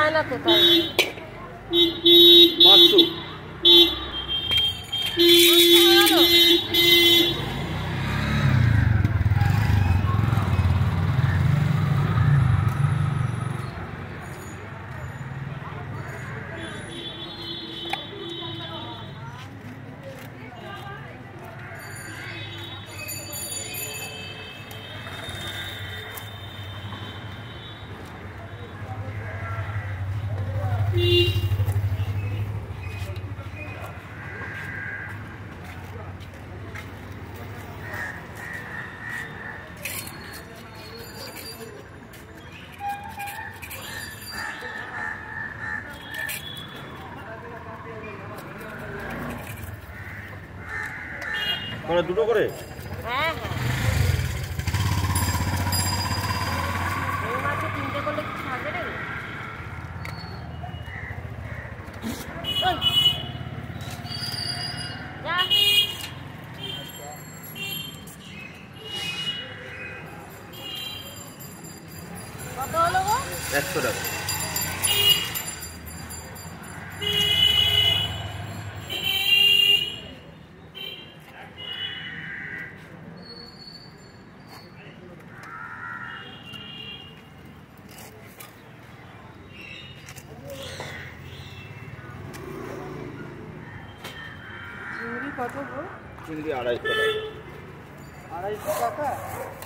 যায় না তো তাই 500 মানে দুটো করে? হ্যাঁ হ্যাঁ এই মাছে 3টে করলে কি থাকবে রে? যা কত হলো গো? 100 টাকা। চিংড়ি কত গো? চিংড়ি 250 টাকা। 250 টাকা।